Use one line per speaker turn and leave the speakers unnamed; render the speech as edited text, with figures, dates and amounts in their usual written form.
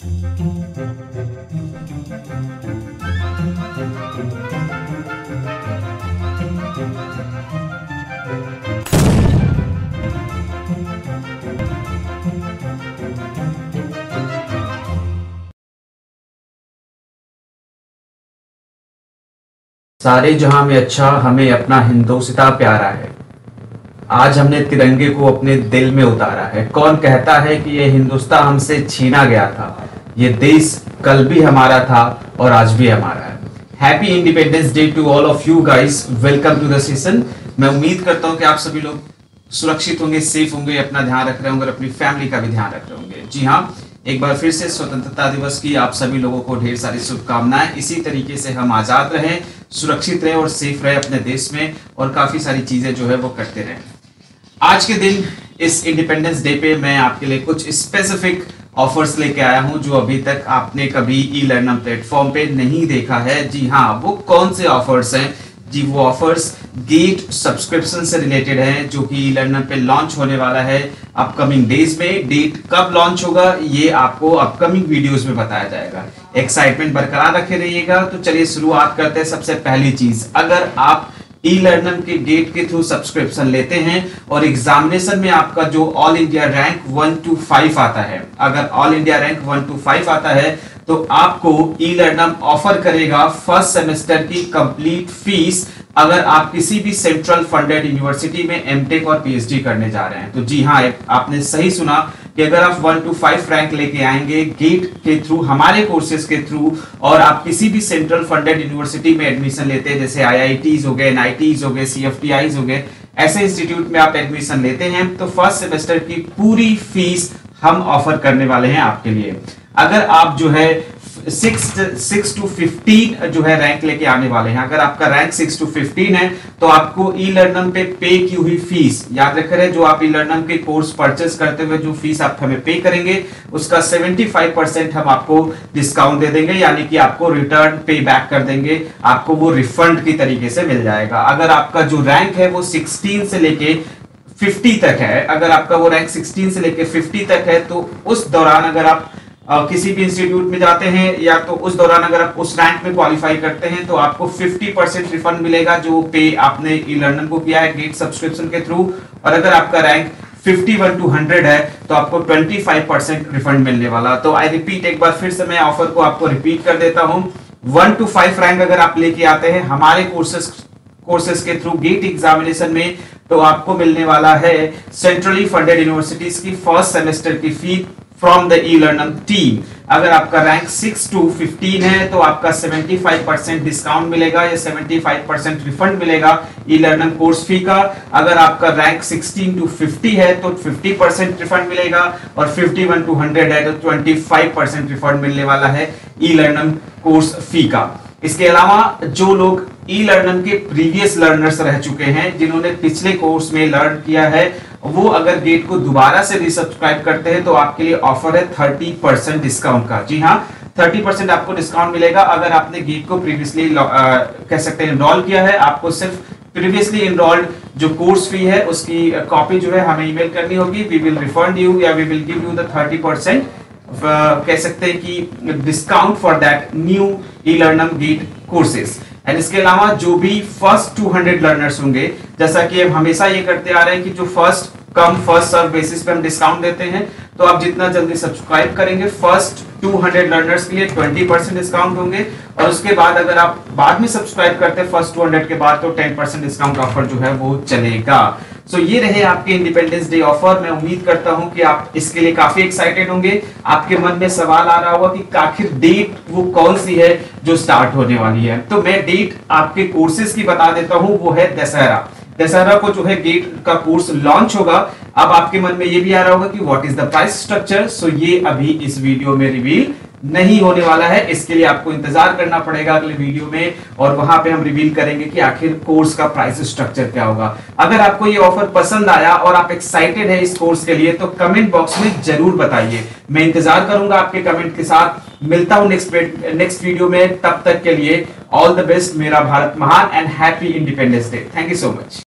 सारे जहां में अच्छा हमें अपना हिंदुस्तां प्यारा है। आज हमने तिरंगे को अपने दिल में उतारा है। कौन कहता है कि ये हिंदुस्तान हमसे छीना गया था? ये देश कल भी हमारा था और आज भी हमारा है। Happy independence day to all of you guys. Welcome to the session. मैं उम्मीद करता हूं कि आप सभी लोग सुरक्षित होंगे, सेफ होंगे, अपना ध्यान रख रहे होंगे और अपनी फैमिली का भी ध्यान रख रहे होंगे। जी हाँ, एक बार फिर से स्वतंत्रता दिवस की आप सभी लोगों को ढेर सारी शुभकामनाएं। इसी तरीके से हम आजाद रहें, सुरक्षित रहें और सेफ रहे अपने देश में और काफी सारी चीजें जो है वो करते रहें। आज के दिन इस इंडिपेंडेंस डे पे मैं आपके लिए कुछ स्पेसिफिक ऑफर्स लेके आया हूं जो अभी तक आपने कभी ई लर्निंग प्लेटफॉर्म पे नहीं देखा है। जी हाँ, वो कौन से ऑफर्स हैं? जी, वो ऑफर्स गेट सब्सक्रिप्शन से रिलेटेड है जो कि ई लर्निंग पे लॉन्च होने वाला है अपकमिंग डेज में। डेट कब लॉन्च होगा ये आपको अपकमिंग वीडियोस में बताया जाएगा। एक्साइटमेंट बरकरार रखे रहिएगा। तो चलिए शुरुआत करते हैं। सबसे पहली चीज, अगर आप ई लर्निंग के गेट के थ्रू सब्सक्रिप्शन लेते हैं और एग्जामिनेशन में आपका जो ऑल इंडिया रैंक 1 to 5 आता है, अगर ऑल इंडिया रैंक 1 to 5 आता है तो आपको ई लर्निंग ऑफर करेगा फर्स्ट सेमेस्टर की कंप्लीट फीस अगर आप किसी भी सेंट्रल फंडेड यूनिवर्सिटी में एमटेक और पीएचडी करने जा रहे हैं। तो जी हाँ, आपने सही सुना कि अगर आप 1 to 5 रैंक लेके आएंगे गेट के थ्रू, हमारे कोर्सेज के थ्रू, और आप किसी भी सेंट्रल फंडेड यूनिवर्सिटी में एडमिशन लेते हैं, जैसे आईआईटीज हो गए, एनआईटीज हो गए, सीएफटीआईज हो गए, ऐसे इंस्टीट्यूट में आप एडमिशन लेते हैं तो फर्स्ट सेमेस्टर की पूरी फीस हम ऑफर करने वाले हैं आपके लिए। अगर आप जो है 6 to 15 जो है रैंक लेके आने वाले हैं, अगर आपका रैंक 6 to 15 है तो आपको ई लर्निंग पे पे की हुई फीस, याद रख रहे हैं, जो आप ई लर्निंग के कोर्स परचेस करते हुए जो फीस आप हमें पे करेंगे उसका 75% हम आपको डिस्काउंट दे देंगे, यानी कि आपको रिटर्न पे बैक कर देंगे, आपको वो रिफंड की तरीके से मिल जाएगा। अगर आपका जो रैंक है वो 16 से लेके 50 तक है, अगर आपका वो रैंक 16 से लेके 50 तक है तो उस दौरान अगर आप किसी भी इंस्टीट्यूट में जाते हैं या तो उस दौरान अगर आप उस रैंक में क्वालिफाई करते हैं तो आपको 50% रिफंड मिलेगा जो पे आपने ई लर्निंग को किया है गेट सब्सक्रिप्शन के थ्रू। और अगर आपका रैंक 51 to 100 है तो आपको 25% रिफंड मिलने वाला। तो आई रिपीट, एक बार फिर से मैं ऑफर को आपको रिपीट कर देता हूं। 1 to 5 रैंक अगर आप लेके आते हैं हमारे कोर्सेज के थ्रू गेट एग्जामिनेशन में तो आपको मिलने वाला है सेंट्रली फंडेड यूनिवर्सिटीज की फर्स्ट सेमेस्टर की fee from the e learning team. अगर आपका रैंक 6 to 15 है तो आपका 75% डिस्काउंट मिलेगा या 75% रिफंड मिलेगा ई लर्निंग कोर्स फी का। अगर आपका रैंक 16 to 50 है तो 50% रिफंड मिलेगा और 51 to 100 है तो 25% रिफंड मिलने वाला है ई लर्निंग कोर्स फी का। इसके अलावा जो लोग ई लर्निंग के प्रीवियस लर्नर्स रह चुके हैं, जिन्होंने पिछले कोर्स में लर्न किया है, वो अगर गेट को दोबारा से रीसब्सक्राइब करते हैं तो आपके लिए ऑफर है 30% डिस्काउंट का। जी हाँ, 30% आपको डिस्काउंट मिलेगा अगर आपने गेट को प्रीवियसली कह सकते हैं एनरोल किया है। आपको सिर्फ प्रीवियसली एनरोल्ड जो कोर्स फी है उसकी कॉपी जो है हमें ईमेल करनी होगी। वी विल रिफंड यू या we will give you the 30% कह सकते हैं कि discount for that new e learning gate courses. And इसके अलावा जो भी फर्स्ट 200 लर्नर्स होंगे, जैसा कि हम हमेशा ये करते आ रहे हैं कि जो first come first serve basis पे हम डिस्काउंट देते हैं, तो आप जितना जल्दी सब्सक्राइब करेंगे फर्स्ट 200 लर्नर्स के लिए 20% डिस्काउंट होंगे और उसके बाद अगर आप बाद में सब्सक्राइब करते हैं फर्स्ट 200 के बाद तो 10% डिस्काउंट ऑफर जो है वो चलेगा। सो ये रहे आपके इंडिपेंडेंस डे ऑफर। मैं उम्मीद करता हूं कि आप इसके लिए काफी एक्साइटेड होंगे। आपके मन में सवाल आ रहा होगा कि आखिर डेट वो कौन सी है जो स्टार्ट होने वाली है। तो मैं डेट आपके कोर्सेज की बता देता हूं, वो है दशहरा को जो है गेट का कोर्स लॉन्च होगा। अब आपके मन में ये भी आ रहा होगा कि what is the price structure. So ये अभी इस वीडियो में रिवील नहीं होने वाला है, इसके लिए आपको इंतजार करना पड़ेगा अगले वीडियो में और वहां पे हम रिवील करेंगे कि आखिर कोर्स का प्राइस स्ट्रक्चर क्या होगा। अगर आपको ये ऑफर पसंद आया और आप एक्साइटेड है इस कोर्स के लिए तो कमेंट बॉक्स में जरूर बताइए। मैं इंतजार करूंगा आपके कमेंट के साथ। मिलता हूं नेक्स्ट वीडियो में, तब तक के लिए ऑल द बेस्ट। मेरा भारत महान and happy independence day. Thank you so much.